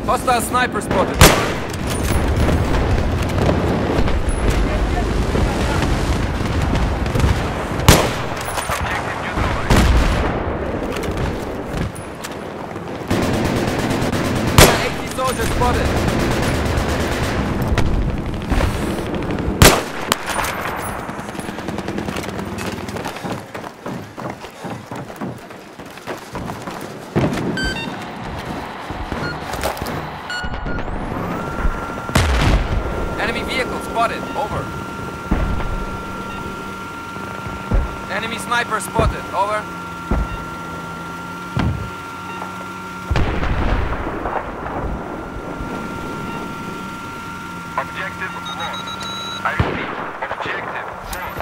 Hostile sniper spotted. Soldier spotted. Enemy vehicle spotted. Over. Enemy sniper spotted. Over. Objective lost. I repeat, objective lost.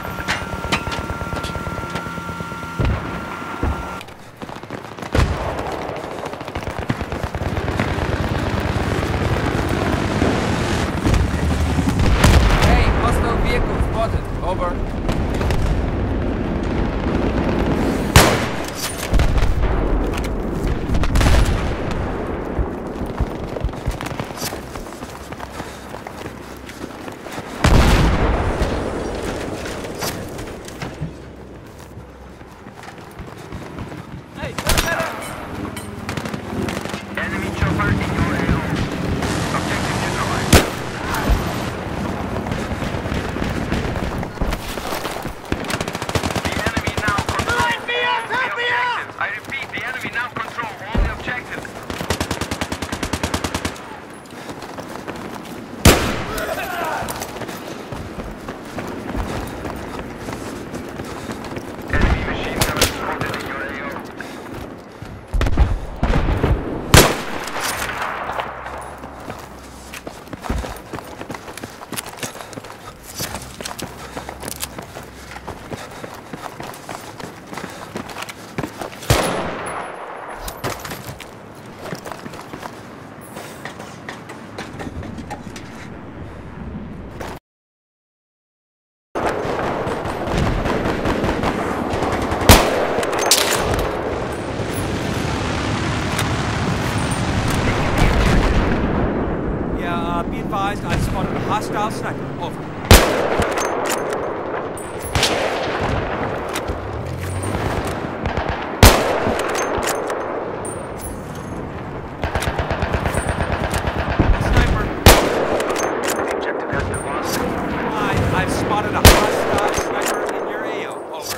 Hey, hostile vehicle spotted. Over. Enemy chopper in your AO. Objective neutralized. The enemy now controls all the objectives. I repeat, the enemy now control all the objectives. Enemy machine gun spotted in your AO. Be advised, I spotted a hostile sniper. Over. Sniper. Objective has been lost. I've spotted a hostile sniper in your AO. Over.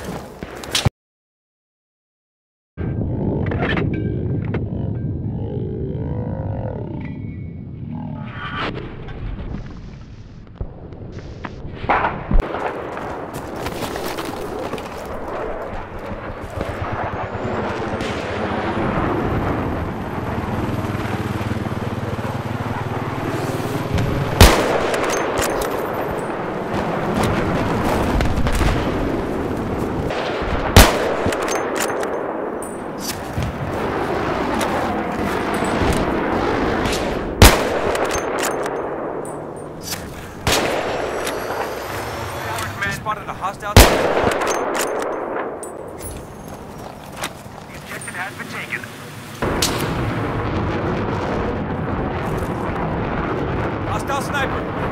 Spotted a hostile. The objective has been taken. Hostile sniper.